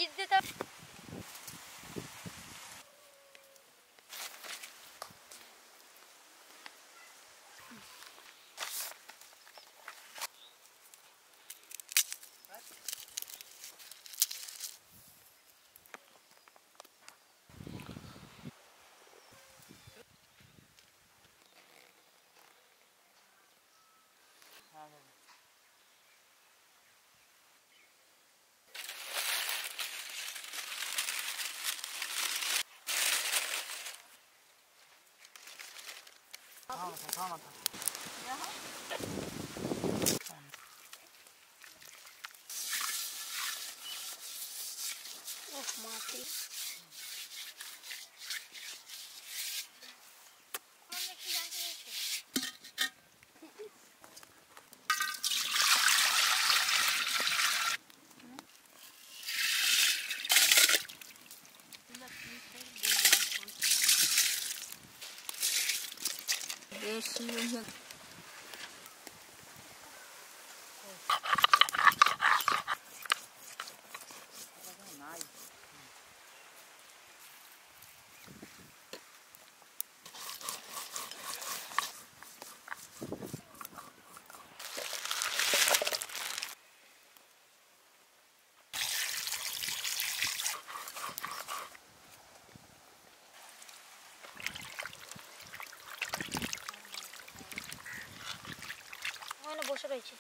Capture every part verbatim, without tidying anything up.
বসে রয়েছে।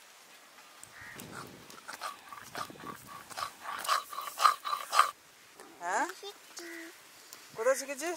হ্যাঁ কোথায় শিখেছিস?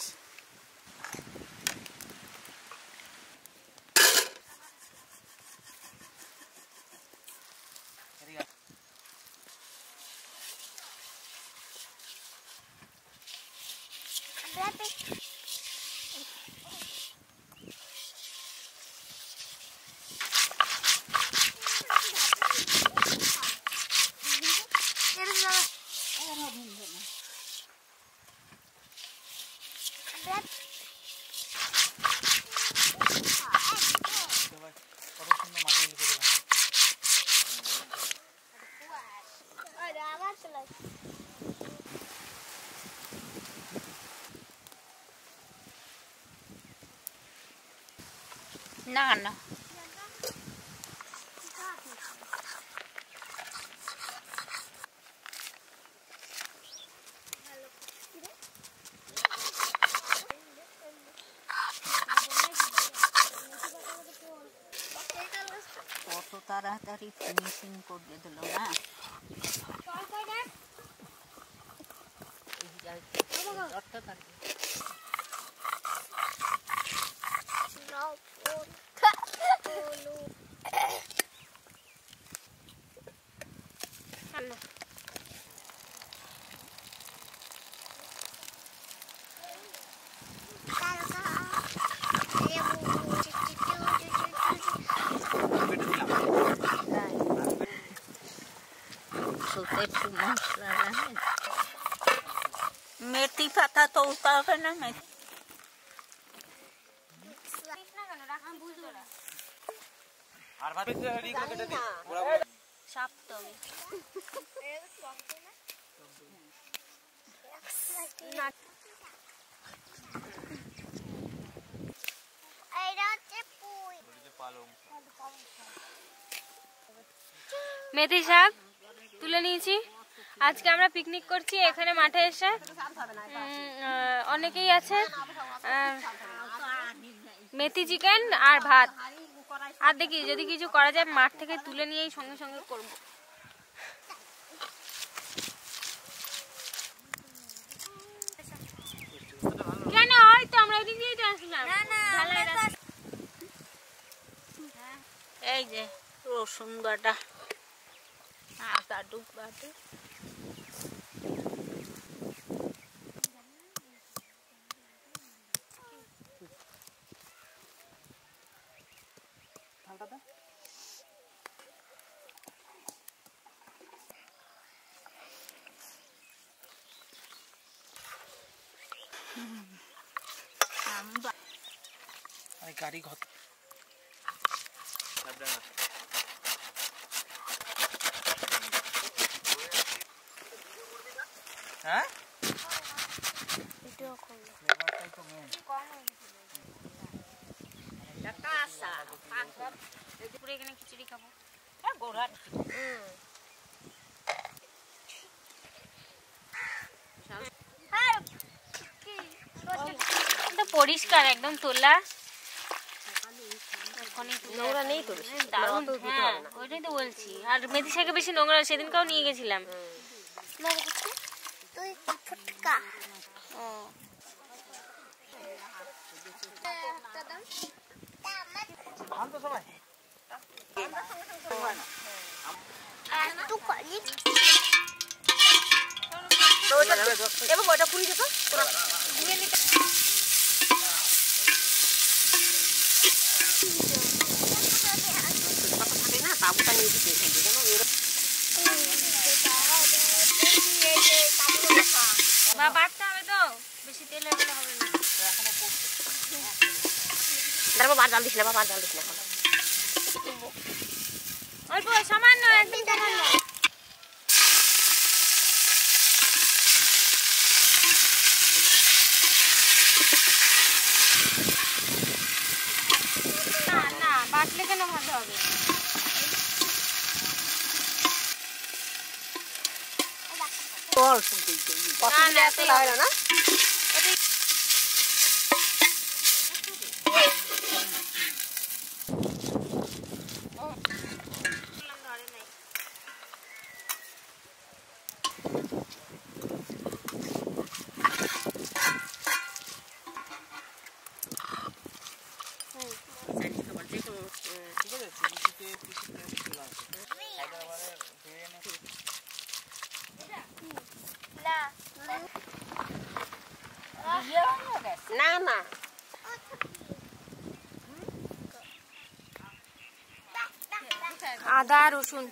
না না কত তাড়াতাড়ি ফিনিশিং করে দিল না। मेथी पाता तो उतार ना मैं মেথি শাক তুলে নিয়েছি। আজকে আমরা পিকনিক করছি এখানে মাঠে এসে। অনেকেই আছে, মেথি চিকেন আর ভাত। আর দেখি যদি কিছু করা যায় মাঠ থেকে তুলে নিয়েই সঙ্গে সঙ্গে করব। কেন হয়তো আমরা ওই দিন দিয়েই তো আসলাম। এই যে রসুন বাটা, আদা ডুব বাটা, গাড়ি ঘর হ্যাঁ ভিডিও করলো ফ্লেভারটাই তো মেন। পুরো এখানে খিচুড়ি খাবো। পরিষ্কার একদম তোলা, নোংরা নেই তো দারুণ। হ্যাঁ ওইটাই তো বলছি। আর মেথি শাকে বেশি নোংরা, সেদিনকেও নিয়ে গেছিলাম। খান তো সবাই। এবার ওটা পুরি যেত না, তাবুটা নিয়ে দিতে বা বাড়তে হবে তো, বেশি তেল হয়ে গেলে হবে না। দাঁড়াবো, বার জাল দিস না, বার জাল দিস না, অল্প সামান্য, একদম সামান্য। না না, বাটলে কেন ভালো হবে? না না না আদা রসুন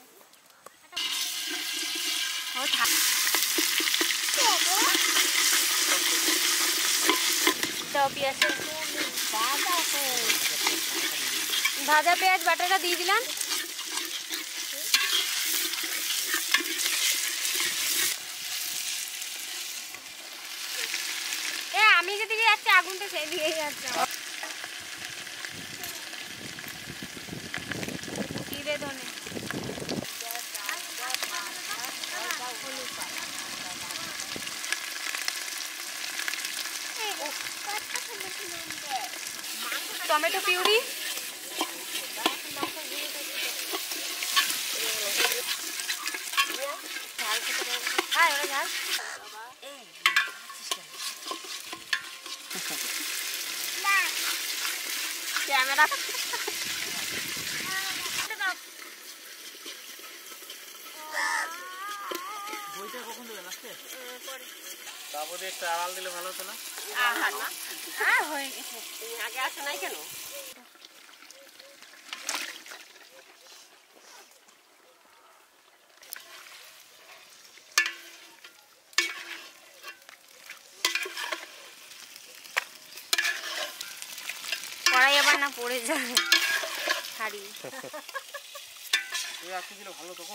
ভাজা পেঁয়াজ বাটাটা দিয়ে দিলাম। এ আমি যেদিকে যাচ্ছি আগুনটা সেই দিকেই যাচ্ছে। জিরে ধনে টমেটো পিউরি, হ্যাঁ ওরা ঝাল। ক্যামেরা বইটা কখন দেবে লাস্টে? তারপরে একটা আড়াল দিলে ভালো হতো না? হ্যাঁ হয়ে গেছে। তুমি আগে আসো নাই কেন? কড়াই আবার না পড়ে যাবে হাড়ি। এই আজকে দিলে ভালো তো গো।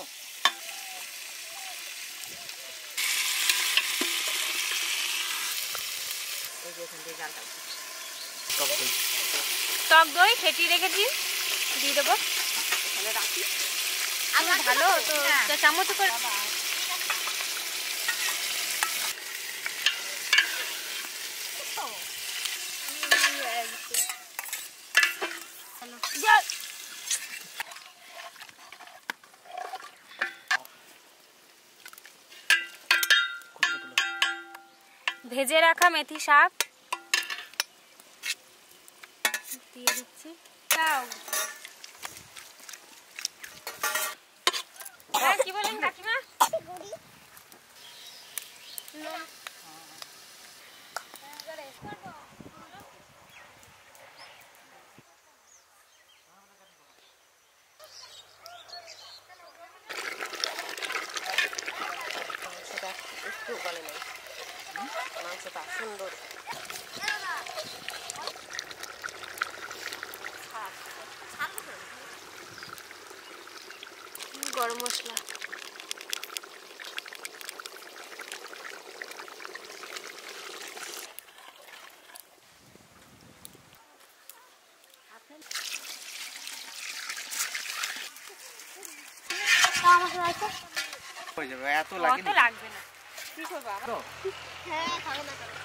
টক দই ফেটিয়ে রেখেছি, দিয়ে দেবো। ভালো তো চামচ করে ভেজে রাখা মেথি শাক দিয়ে দিচ্ছি। কি বলেন কাকিমা? একটু বলে নাই মাংসটা সুন্দর। গরম মশলা হয়ে যাবে, এত লাগে অত লাগবে না। কি করবো আবার? হ্যাঁ খাবে না করে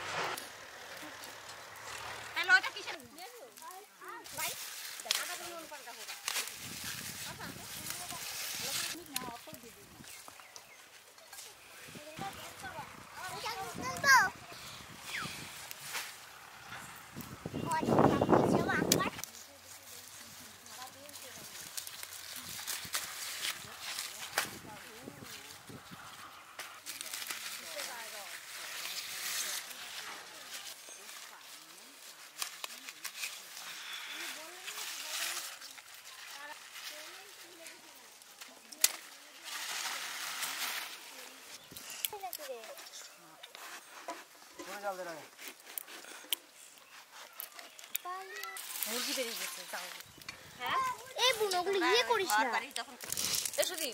হ্যালো এটা কিসের ভাই আটা দিন নুন পাল্টা হোগা মুরগি বেরিয়ে গেছে যাও। হ্যাঁ এই বুনোগুলো ইয়ে করিস না এসো দি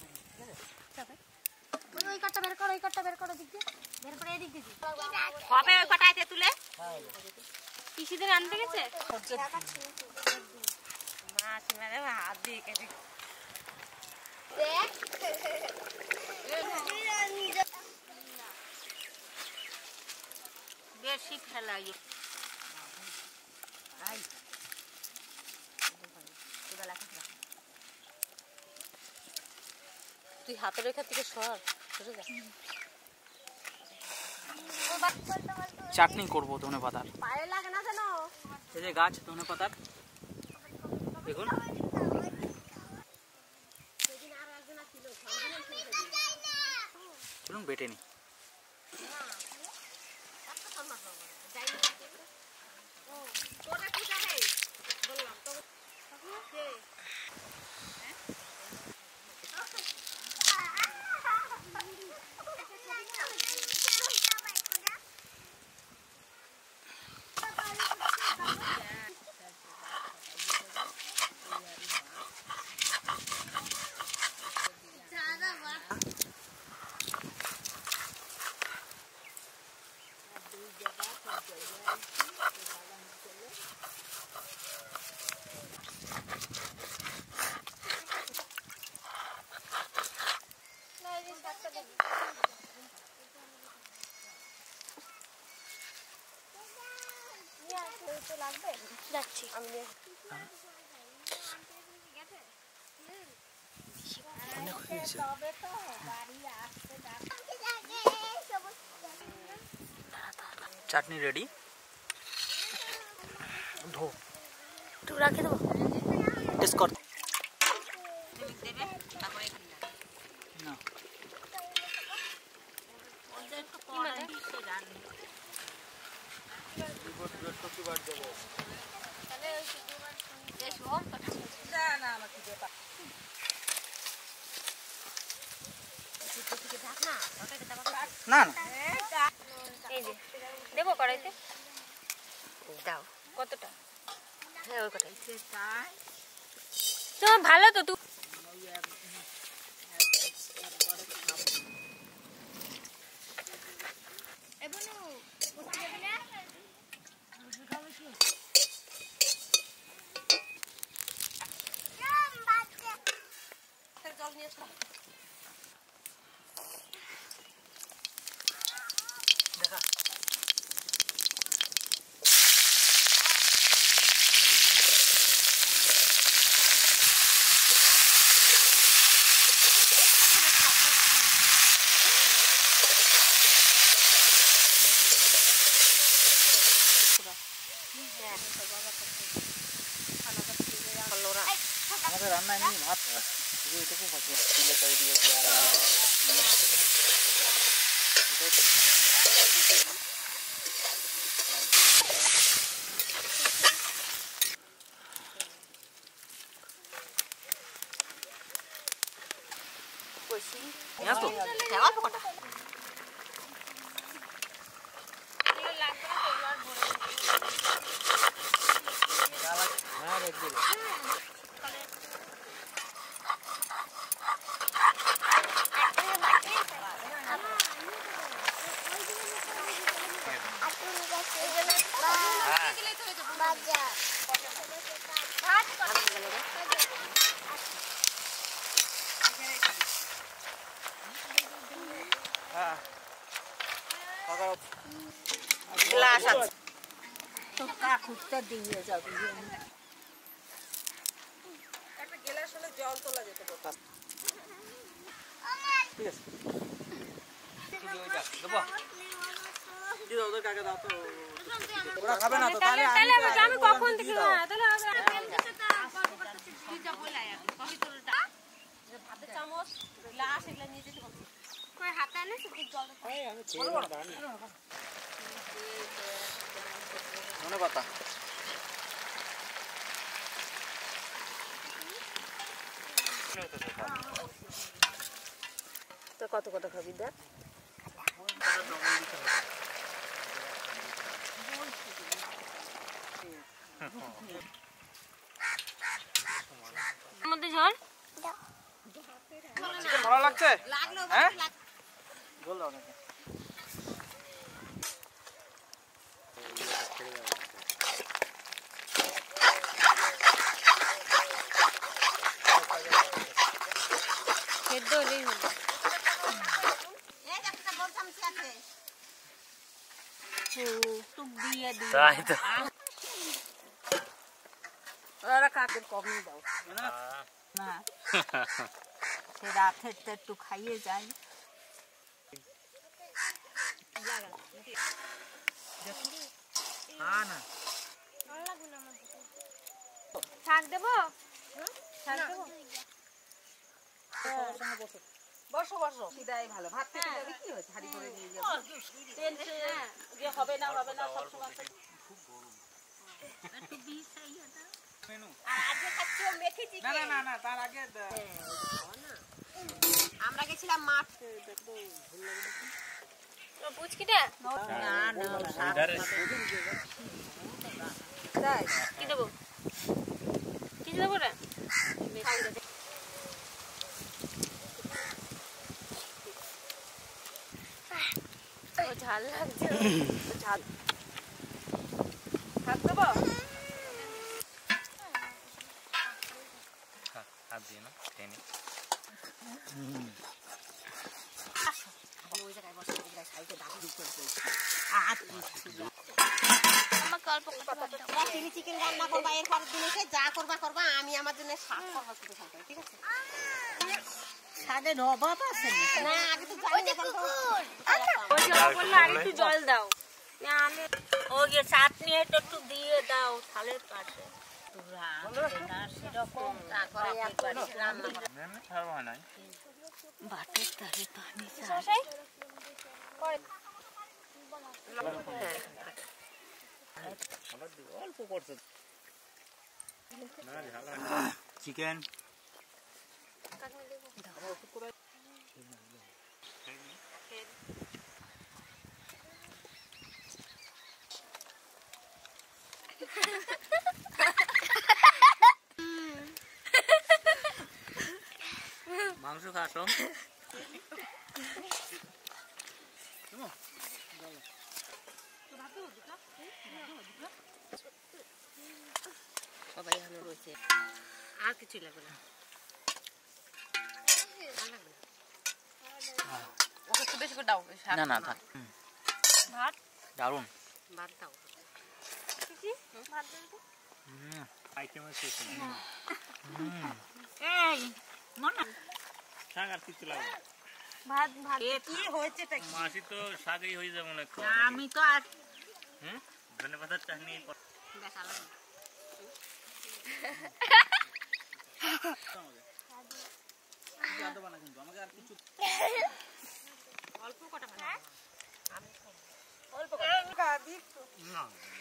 ওই কাটটা বের করো ওই কাটটা বের করো দিক দিয়ে বের করে এদিক দিয়ে হবে ওই কাটাইতে তুলে পিসিদের আনতে গেছে মাছ মেরে হাত দিয়ে কেটে দেখ বেশি ফেলাই আই তুই হাতের রেখা থেকে সর সরে যা। চাটনি করবো ধনে পাতার। পায়ে লাগে না জানো এই যে গাছ ধনে পাতার দেখুন। চলুন বেটে নি। যাচ্ছি আমি চাটনি রেডি। ধো একটু রাখে দেবো টেস্ট কর। না না না এই যে দেবো কড়াইতে দাও কতটা হ্যাঁ ওই কটাই তোমার ভালো তো তুই জল নিয়ে আসলাম দেখা আমাদের রান্না এমনি ভাত শুধু এটুকু বাকি দিলে তাই দিয়ে দিয়ে আর তো হ্যাঁ অল্প কটা হ্যাঁ রেখে দিলে হ্যাঁ গ্লাস আছে তো কাকুরটা দিয়ে যাবে একটা গ্লাস হলে জল তোলা যেতে পারে ঠিক আছে দেবো দিও ওদের কাকে দাও তো ওরা খাবে না তো তাহলে তাহলে আমি কখন থেকে তাহলে ভাতের চামচ গ্লাস এগুলো নিয়ে যেতে বলছি কই হাতে আনে শুধু জল এই আমি ছেড়ে দাঁড়ানি মনে কথা তো কত কত খাবি দেখ মধ্যে ঝোল চিকেন ভালো লাগছে হ্যাঁ ঝোল দাও নাকি সেদ্ধ হলেই হলো এই একটা বল চামচ আছে টুক দিয়ে দিই তাই তো ওরা কাকের কমই দাও না সে রাতেরটা একটু খাইয়ে যাই শাক দেবো শাক দেবো বসো বসো সিধাই ভালো ভাত খেতে যাবি কি হয়েছে হাড়ি করে নিয়ে যাবো টেনশন যে হবে না হবে না সব সময় খুব গরম একটু বি খাইয়া দাও মেনু আজকে খাচ্ছো মেথি চিকেন না না না তার আগে আমরা গেছিলাম মাঠ তো পুচকিটা না না তাই কি দেবো কি দেবো রে ও ঝাল লাগছে ঝাল ভাত দেবো হাত দিয়ে না খেয়ে নি ওই জায়গায় বসে ওই জায়গায় সাইডে দাবি দিতে বলছি আমাকে অল্প তোমরা চিলি চিকেন রান্না করবা এর পরের দিন এসে যা করবা করবা আমি আমার জন্য শাক করবো শুধু শাক ঠিক আছে শাকের অভাব আছে না আগে তো জানি এখন তো ওই জল বললো আর একটু জল দাও আমি ও গিয়ে চাটনি একটু দিয়ে দাও থালের পাশে সেরকম তারপরে একবার রান্না করা এমনি ছাড়বো নাই বাটের তারে পানি শশাই করে অল্প করছে চিকেন মাংস খাসো সবাই ভালো রয়েছে আর কিছু লাগবে না ওকে একটু বেশি করে দাও না না থাক ভাত দারুন ভাত দাও কি ভাত দেবো হুম আইটেম আছে এই মনা শাক আর কিছু লাগবে ভাত ভাত কি হয়েছে তা মাসি তো শাকই হয়ে যাবে মনে হয় আমি তো আর হুম ধনে পাতার চাটনি দেখালাম অল্প কটা ভাত আমি অল্প কটা দিই না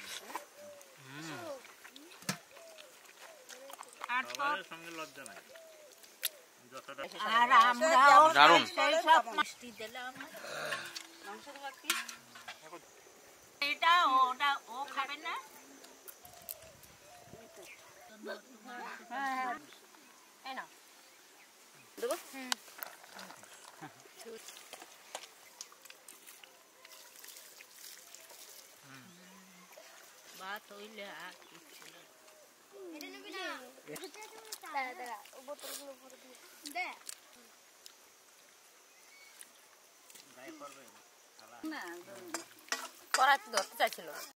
আর সবার সঙ্গে লজ্জা নাই যতটা আর আমরাও দারুণ সেই সব মিষ্টি দিলাম মাংস দেবো কি এটা ওটা ও খাবে না হ্যাঁ এই নাও দেবো হুম বাত হইলে আর কিছু না এটা নিবি না দাঁড়া দাঁড়া ও বোতলগুলো ভরে দিয়ে দে না কড়াই তো ধরতে চাইছিল না।